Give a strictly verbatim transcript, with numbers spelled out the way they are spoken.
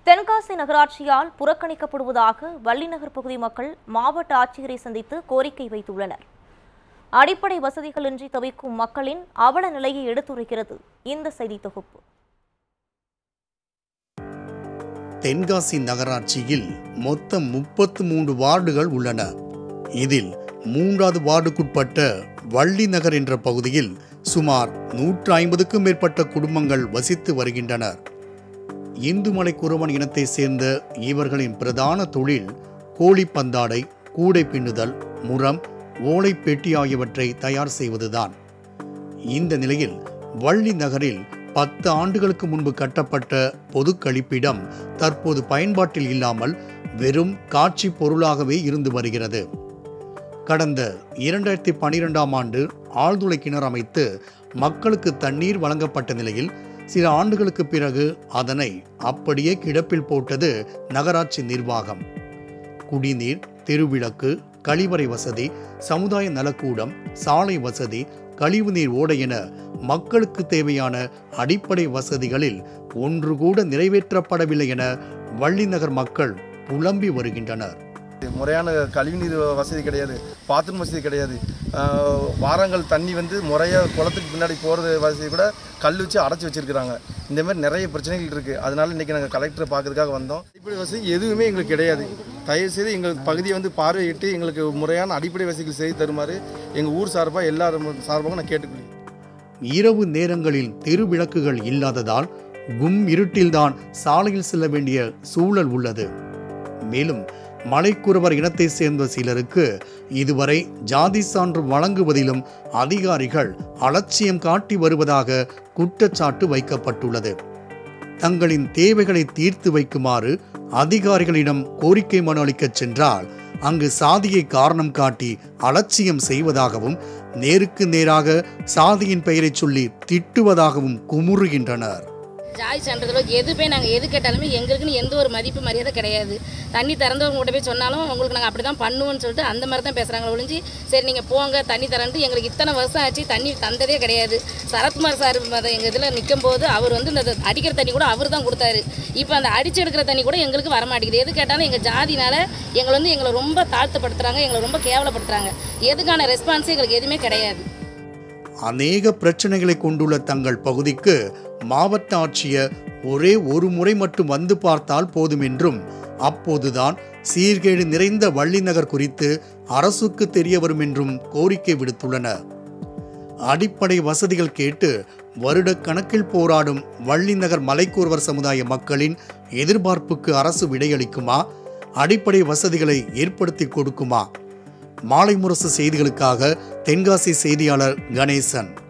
தென்காசி நகராட்சியால் புறக்கணிக்கப்படுவதாக வள்ளிநகர் பகுதி மக்கள் மாவட்ட ஆட்சியரை சந்தித்து கோரிக்கை வைத்துள்ளனர். அடிப்படை வசதிகளின்றி தவிக்கும் மக்களின் அவல நிலையை எடுத்துரைக்கிறது இந்த செய்தி தொகுப்பு. தென்காசி நகராட்சியில் மொத்தம் முப்பத்து மூன்று வார்டுகள் உள்ளன. இதில் மூன்றாவது வார்டுக்குட்பட்ட வள்ளிநகர் என்ற பகுதியில் சுமார் நூற்று ஐம்பதுக்கும் மேற்பட்ட குடும்பங்கள் வசித்து வருகின்றனர். இந்துமலை குறவன் இனத்தை சேர்ந்த இவர்களின் பிரதான தொழில் கோழி பந்தாடை, கூடை பின்னுதல், முறம், ஓலை பெட்டி ஆகியவற்றை தயார் செய்வதுதான். இந்த நிலையில் வள்ளி நகரில் பத்து ஆண்டுகளுக்கு முன்பு கட்டப்பட்ட பொது கழிப்பிடம் தற்போது பயன்பாட்டில் இல்லாமல் வெறும் காட்சி பொருளாகவே இருந்து வருகிறது. கடந்த இரண்டாயிரத்தி பனிரெண்டாம் ஆண்டு ஆழ்துளை கிணறு அமைத்து மக்களுக்கு தண்ணீர் வழங்கப்பட்ட நிலையில் சில ஆண்டுகளுக்கு பிறகு அதனை அப்படியே கிடப்பில் போட்டது நகராட்சி நிர்வாகம். குடிநீர், தெருவிளக்கு, கழிவறை வசதி, சமுதாய நலக்கூடம், சாலை வசதி, கழிவுநீர் ஓடை என மக்களுக்கு தேவையான அடிப்படை வசதிகளில் ஒன்று கூட நிறைவேற்றப்படவில்லை என வள்ளிநகர் மக்கள் புலம்பி வருகின்றனர். முறையான கழிவுநீர் வசதி கிடையாது, பாத்ரூம் வசதி கிடையாது. வாரங்கள் தண்ணி வந்து முறையாக குளத்துக்கு பின்னாடி போகிறது வசதி கூட கல் வச்சு அடைச்சி வச்சுருக்கிறாங்க. இந்த மாதிரி நிறைய பிரச்சனைகள் இருக்குது. அதனால இன்றைக்கி நாங்கள் கலெக்டரை பார்க்கறதுக்காக வந்தோம். அடிப்படை வசதி எதுவுமே எங்களுக்கு கிடையாது. தயவுசெய்து எங்கள் பகுதியை வந்து பார்வையிட்டு எங்களுக்கு முறையான அடிப்படை வசதிகள் செய்து தருமாறு எங்கள் ஊர் சார்பாக எல்லாரும் சார்பாக நான் கேட்டுக்கொள்கிறேன். இரவு நேரங்களில் தெருவிளக்குகள் இல்லாததால் கும் இருட்டில்தான் சாலையில் செல்ல வேண்டிய சூழல் உள்ளது. மேலும் மலைக்குறவர் இனத்தை சேர்ந்த சிலருக்கு இதுவரை ஜாதி சான்று வழங்குவதிலும் அதிகாரிகள் அலட்சியம் காட்டி வருவதாக குற்றச்சாட்டு வைக்கப்பட்டுள்ளது. தங்களின் தேவைகளை தீர்த்து வைக்குமாறு அதிகாரிகளிடம் கோரிக்கை மனு அளிக்கச் சென்றால் அங்கு சாதியை காரணம் காட்டி அலட்சியம் செய்வதாகவும் நேருக்கு நேராக சாதியின் பெயரை சொல்லி திட்டுவதாகவும் குமுறுகின்றனர். ஜாதி சான்றிதழோ எதுவுமே நாங்கள் எது கேட்டாலுமே எங்களுக்குன்னு எந்த ஒரு மதிப்பு மரியாதை கிடையாது. தண்ணி திறந்தவங்க கூட போய் சொன்னாலும் உங்களுக்கு நாங்கள் அப்படி தான் பண்ணுவோம்னு சொல்லிட்டு அந்த மாதிரி தான் பேசுகிறாங்க ஒழிஞ்சு சரி நீங்கள் போங்க தண்ணி தரன்ட்டு எங்களுக்கு இத்தனை வருஷம் ஆச்சு தண்ணி தந்ததே கிடையாது. சரத்குமார் சார் எங்கள் இதில் நிற்கும் போது அவர் வந்து இந்த அடிக்கிற தண்ணி கூட அவர் தான் கொடுத்தாரு. இப்போ அந்த அடிச்சு எடுக்கிற தண்ணி கூட எங்களுக்கு வரமாட்டேங்குது. எது கேட்டாலும் எங்கள் ஜாதினால எங்களை வந்து எங்களை ரொம்ப தாழ்த்தப்படுத்துகிறாங்க, எங்களை ரொம்ப கேவலப்படுத்துகிறாங்க. எதுக்கான ரெஸ்பான்ஸு எங்களுக்கு எதுவுமே கிடையாது. அநேக பிரச்சனைகளை கொண்டுள்ள தங்கள் பகுதிக்கு மாவட்ட ஆட்சியர் ஒரே ஒரு முறை மட்டும் வந்து பார்த்தால் போதும் என்றும் அப்போதுதான் சீர்கேடு நிறைந்த வள்ளிநகர் குறித்து அரசுக்கு தெரிய வரும் என்றும் கோரிக்கை விடுத்துள்ளனர். அடிப்படை வசதிகள் கேட்டு வருட கணக்கில் போராடும் வள்ளிநகர் மலைக்குறவர் சமுதாய மக்களின் எதிர்பார்ப்புக்கு அரசு விடையளிக்குமா? அடிப்படை வசதிகளை ஏற்படுத்தி கொடுக்குமா? மாலை முரசு செய்திகளுக்காக தென்காசி செய்தியாளர் கணேசன்.